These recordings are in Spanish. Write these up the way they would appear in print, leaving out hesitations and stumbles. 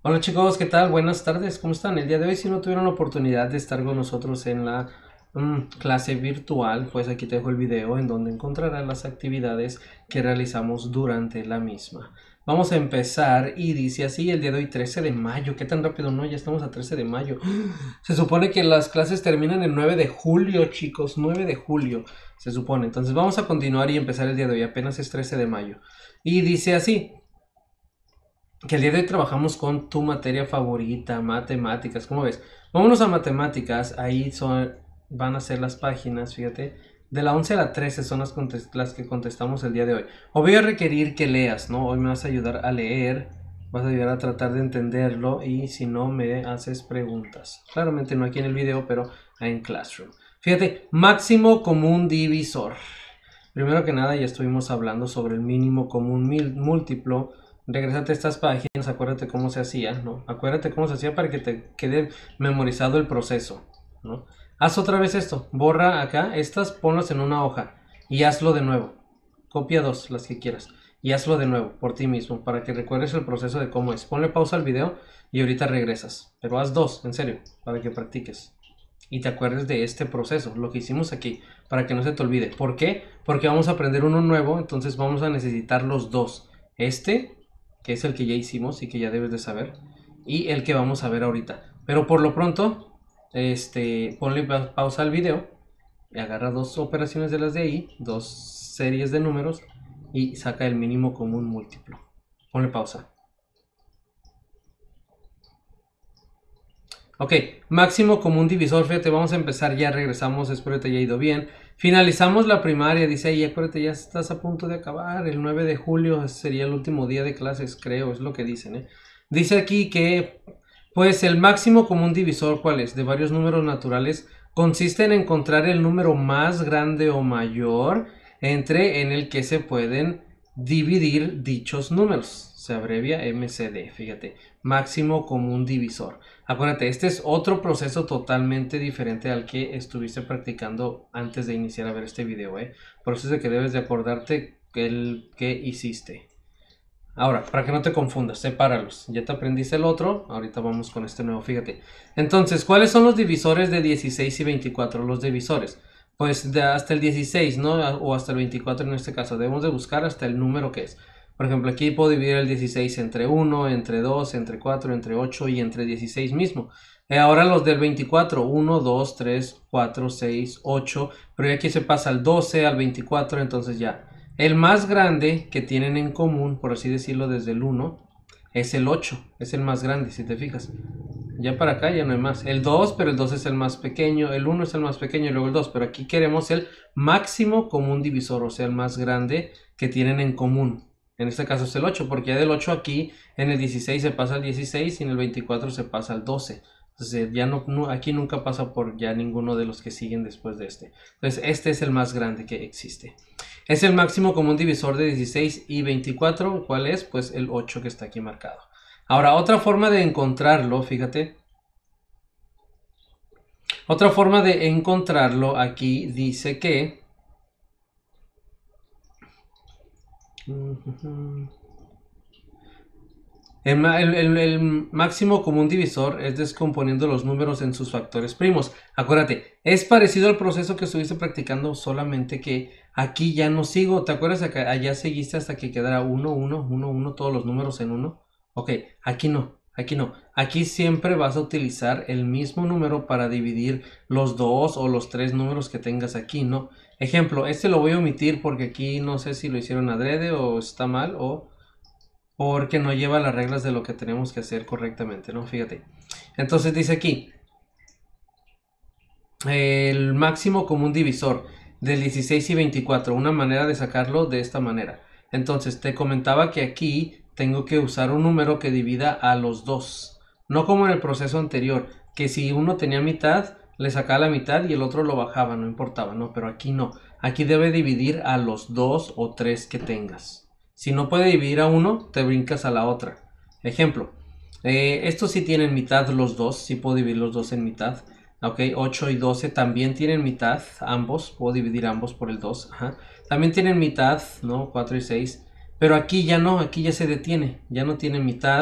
Hola chicos, ¿qué tal? Buenas tardes, ¿cómo están? El día de hoy, si no tuvieron la oportunidad de estar con nosotros en la clase virtual, pues aquí te dejo el video en donde encontrarás las actividades que realizamos durante la misma. Vamos a empezar y dice así, el día de hoy 13 de mayo, ¿qué tan rápido no? Ya estamos a 13 de mayo. Se supone que las clases terminan el 9 de julio, chicos, 9 de julio, se supone. Entonces vamos a continuar y empezar el día de hoy, apenas es 13 de mayo. Y dice así, que el día de hoy trabajamos con tu materia favorita, matemáticas. ¿Cómo ves? Vámonos a matemáticas. Ahí van a ser las páginas, fíjate. De la 11 a la 13 son las que contestamos el día de hoy. O voy a requerir que leas, ¿no? Hoy me vas a ayudar a leer. Vas a ayudar a tratar de entenderlo. Y si no, me haces preguntas. Claramente no aquí en el video, pero en Classroom. Fíjate, máximo común divisor. Primero que nada, ya estuvimos hablando sobre el mínimo común múltiplo. Regrésate a estas páginas, acuérdate cómo se hacía, ¿no? Acuérdate cómo se hacía para que te quede memorizado el proceso, ¿no? Haz otra vez esto, borra acá, estas ponlas en una hoja y hazlo de nuevo. Copia dos, las que quieras, y hazlo de nuevo por ti mismo para que recuerdes el proceso de cómo es. Ponle pausa al video y ahorita regresas, pero haz dos, en serio, para que practiques y te acuerdes de este proceso, lo que hicimos aquí, para que no se te olvide. ¿Por qué? Porque vamos a aprender uno nuevo, entonces vamos a necesitar los dos. Este, que es el que ya hicimos y que ya debes de saber, y el que vamos a ver ahorita. Pero por lo pronto, ponle pausa al video, y agarra dos operaciones de las de ahí, dos series de números, y saca el mínimo común múltiplo. Ponle pausa. Ok, máximo común divisor, fíjate, vamos a empezar, ya regresamos, espero que te haya ido bien. Finalizamos la primaria, dice ahí, acuérdate, ya estás a punto de acabar, el 9 de julio sería el último día de clases, creo, es lo que dicen, ¿eh? Dice aquí que, pues, el máximo común divisor, ¿cuál es? De varios números naturales, consiste en encontrar el número más grande o mayor en el que se pueden dividir dichos números. Se abrevia MCD, fíjate, máximo común divisor. Acuérdate, este es otro proceso totalmente diferente al que estuviste practicando antes de iniciar a ver este video, ¿eh? Por eso es de que debes de acordarte el que hiciste. Ahora, para que no te confundas, sepáralos. Ya te aprendiste el otro, ahorita vamos con este nuevo, fíjate. Entonces, ¿cuáles son los divisores de 16 y 24? Los divisores, pues hasta el 16, ¿no? O hasta el 24 en este caso. Debemos de buscar hasta el número que es. Por ejemplo, aquí puedo dividir el 16 entre 1, entre 2, entre 4, entre 8 y entre 16 mismo. Ahora los del 24, 1, 2, 3, 4, 6, 8, pero ya aquí se pasa al 12, al 24, entonces ya. El más grande que tienen en común, por así decirlo, desde el 1, es el 8, es el más grande, si te fijas. Ya para acá ya no hay más. El 2, pero el 2 es el más pequeño, el 1 es el más pequeño y luego el 2, pero aquí queremos el máximo común divisor, o sea, el más grande que tienen en común. En este caso es el 8, porque ya del 8 aquí en el 16 se pasa al 16 y en el 24 se pasa al 12. Entonces ya aquí nunca pasa por ya ninguno de los que siguen después de este. Entonces este es el más grande que existe. Es el máximo común divisor de 16 y 24. ¿Cuál es? Pues el 8 que está aquí marcado. Ahora, otra forma de encontrarlo, fíjate. Otra forma de encontrarlo aquí dice que... El máximo común divisor es descomponiendo los números en sus factores primos. Acuérdate, es parecido al proceso que estuviste practicando, solamente que aquí ya no sigo. ¿Te acuerdas que allá seguiste hasta que quedara 1, 1, 1, 1, todos los números en 1? Ok, aquí no, aquí no. Aquí siempre vas a utilizar el mismo número para dividir los dos o los tres números que tengas aquí, ¿no? Ejemplo, este lo voy a omitir porque aquí no sé si lo hicieron adrede o está mal o porque no lleva las reglas de lo que tenemos que hacer correctamente, ¿no? Fíjate. Entonces dice aquí, el máximo común divisor del 16 y 24, una manera de sacarlo de esta manera. Entonces te comentaba que aquí tengo que usar un número que divida a los dos, no como en el proceso anterior, que si uno tenía mitad, le sacaba la mitad y el otro lo bajaba, no importaba, no, pero aquí no, aquí debe dividir a los dos o tres que tengas. Si no puede dividir a uno, te brincas a la otra. Ejemplo, estos sí tienen mitad los dos, sí puedo dividir los dos en mitad. Ok, 8 y 12 también tienen mitad, ambos, puedo dividir ambos por el 2, ajá. También tienen mitad, ¿no? 4 y 6, pero aquí ya no, aquí ya se detiene, ya no tiene mitad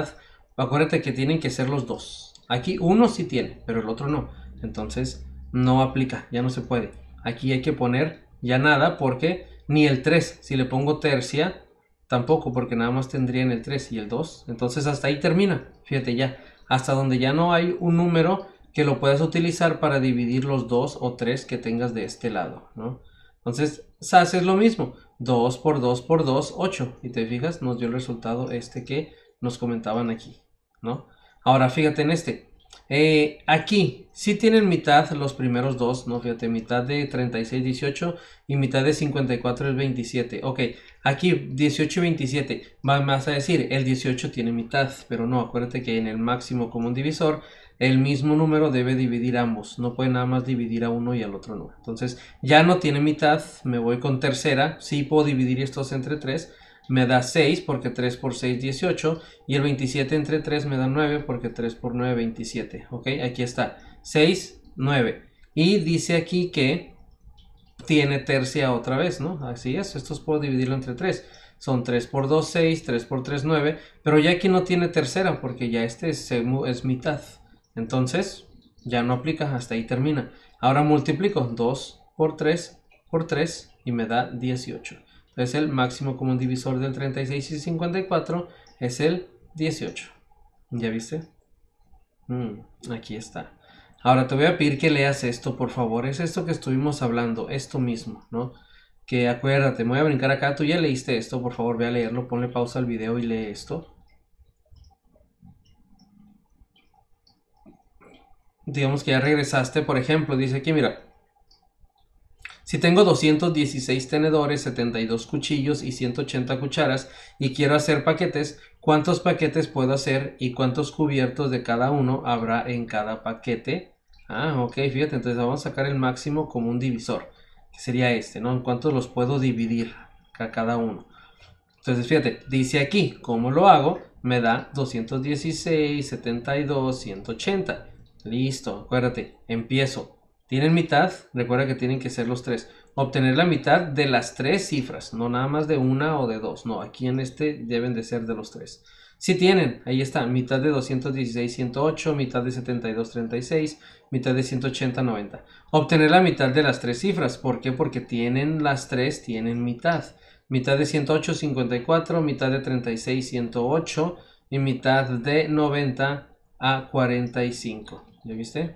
Acuérdate que tienen que ser los dos. Aquí uno sí tiene, pero el otro no. Entonces no aplica, ya no se puede. Aquí hay que poner ya nada porque ni el 3, si le pongo tercia, tampoco porque nada más tendrían el 3 y el 2. Entonces hasta ahí termina. Fíjate ya, hasta donde ya no hay un número que lo puedas utilizar para dividir los 2 o 3 que tengas de este lado, ¿no? Entonces haces lo mismo. 2 por 2 por 2, 8. Y te fijas, nos dio el resultado este que nos comentaban aquí, ¿no? Ahora fíjate en este. Aquí sí tienen mitad los primeros dos, ¿no? Fíjate, mitad de 36, 18 y mitad de 54 es 27. Ok, aquí 18 y 27. Vas a decir, el 18 tiene mitad, pero no, acuérdate que en el máximo común divisor el mismo número debe dividir ambos, no puede nada más dividir a uno y al otro no. Entonces ya no tiene mitad, me voy con tercera, sí puedo dividir estos entre 3, me da 6 porque 3 por 6 18 y el 27 entre 3 me da 9 porque 3 por 9 27. Ok, aquí está 6, 9 y dice aquí que tiene tercia otra vez, ¿no? Así es, estos puedo dividirlo entre 3. Son 3 por 2, 6, 3 por 3, 9, pero ya aquí no tiene tercera porque ya este es mitad. Entonces, ya no aplica, hasta ahí termina. Ahora multiplico 2 por 3 y me da 18. Entonces el máximo común divisor del 36 y 54 es el 18. ¿Ya viste? Aquí está. Ahora te voy a pedir que leas esto, por favor. Es esto que estuvimos hablando, esto mismo, ¿no? Que acuérdate, me voy a brincar acá. Tú ya leíste esto, por favor, ve a leerlo. Ponle pausa al video y lee esto. Digamos que ya regresaste, por ejemplo, dice aquí, mira. Si tengo 216 tenedores, 72 cuchillos y 180 cucharas y quiero hacer paquetes, ¿cuántos paquetes puedo hacer y cuántos cubiertos de cada uno habrá en cada paquete? Ok, fíjate, entonces vamos a sacar el máximo común divisor, que sería este, ¿no? ¿En cuántos los puedo dividir a cada uno? Entonces, fíjate, dice aquí, ¿cómo lo hago? Me da 216, 72, 180. Listo, acuérdate, empiezo. ¿Tienen mitad? Recuerda que tienen que ser los tres. Obtener la mitad de las tres cifras, no nada más de una o de dos. No, aquí en este deben de ser de los tres. Si tienen, ahí está, mitad de 216, 108, mitad de 72, 36, mitad de 180, 90. Obtener la mitad de las tres cifras. ¿Por qué? Porque tienen las tres, tienen mitad. Mitad de 108, 54, mitad de 36, 108 y mitad de 90 a 45. ¿Ya viste?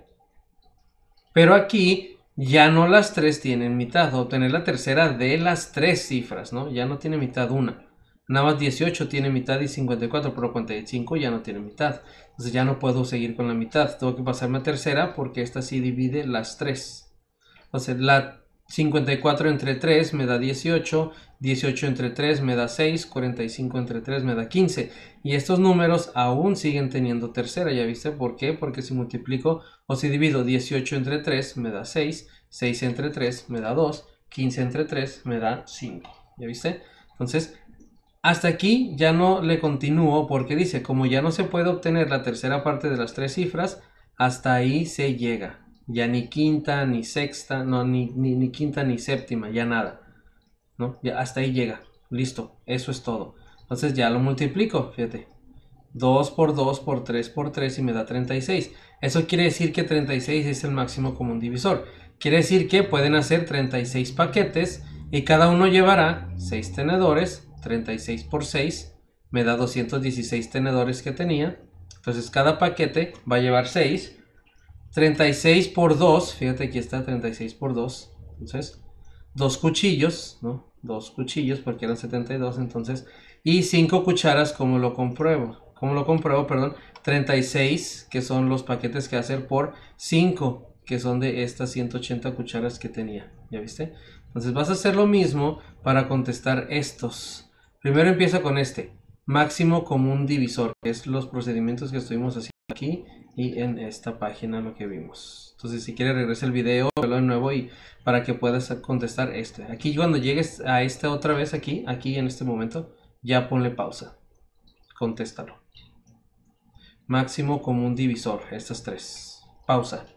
Pero aquí ya no las tres tienen mitad. Obtener la tercera de las tres cifras, ¿no? Ya no tiene mitad una. Nada más 18 tiene mitad y 54, pero 45 ya no tiene mitad. Entonces ya no puedo seguir con la mitad. Tengo que pasarme a tercera porque esta sí divide las tres. Entonces la 54 entre 3 me da 18, 18 entre 3 me da 6, 45 entre 3 me da 15. Y estos números aún siguen teniendo tercera, ¿ya viste? ¿Por qué? Porque si multiplico o si divido 18 entre 3 me da 6, 6 entre 3 me da 2, 15 entre 3 me da 5. ¿Ya viste? Entonces, hasta aquí ya no le continúo porque dice, como ya no se puede obtener la tercera parte de las tres cifras, hasta ahí se llega. Ya ni quinta, ni sexta, no, ni quinta, ni séptima, ya nada. ¿No? Ya hasta ahí llega. Listo, eso es todo. Entonces ya lo multiplico, fíjate. 2 por 2 por 3 por 3 y me da 36. Eso quiere decir que 36 es el máximo común divisor. Quiere decir que pueden hacer 36 paquetes y cada uno llevará 6 tenedores. 36 por 6 me da 216 tenedores que tenía. Entonces cada paquete va a llevar 6. 36 por 2, fíjate aquí está 36 por 2. Entonces, dos cuchillos, ¿no? Dos cuchillos porque eran 72, entonces, y 5 cucharas, ¿cómo lo compruebo? ¿Cómo lo compruebo? Perdón, 36, que son los paquetes que hacer por 5, que son de estas 180 cucharas que tenía, ¿ya viste? Entonces vas a hacer lo mismo para contestar estos. Primero empieza con este, máximo común divisor, que es los procedimientos que estuvimos haciendo aquí y en esta página lo que vimos. Entonces si quieres regresa el video, verlo de nuevo y para que puedas contestar este. Aquí cuando llegues a esta otra vez aquí en este momento, ya ponle pausa. Contéstalo. Máximo común divisor, estas tres. Pausa.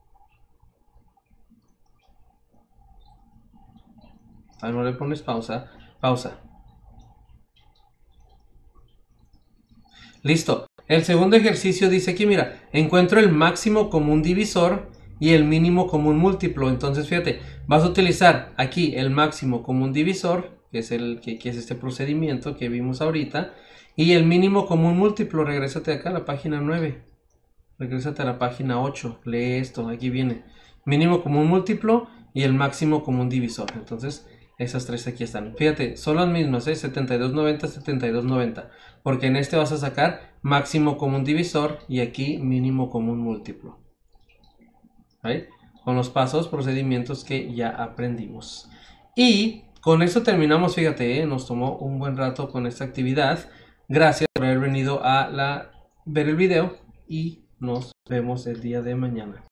No le pones pausa. Pausa. Listo. El segundo ejercicio dice aquí, mira, encuentro el máximo común divisor y el mínimo común múltiplo. Entonces, fíjate, vas a utilizar aquí el máximo común divisor, que es este procedimiento que vimos ahorita, y el mínimo común múltiplo. Regrésate acá a la página 9. Regrésate a la página 8. Lee esto, aquí viene. Mínimo común múltiplo y el máximo común divisor. Entonces, esas tres aquí están. Fíjate, son las mismas, 7290, 7290. Porque en este vas a sacar máximo común divisor y aquí mínimo común múltiplo. ¿Vale? Con los pasos, procedimientos que ya aprendimos. Y con esto terminamos, fíjate, nos tomó un buen rato con esta actividad. Gracias por haber venido a ver el video y nos vemos el día de mañana.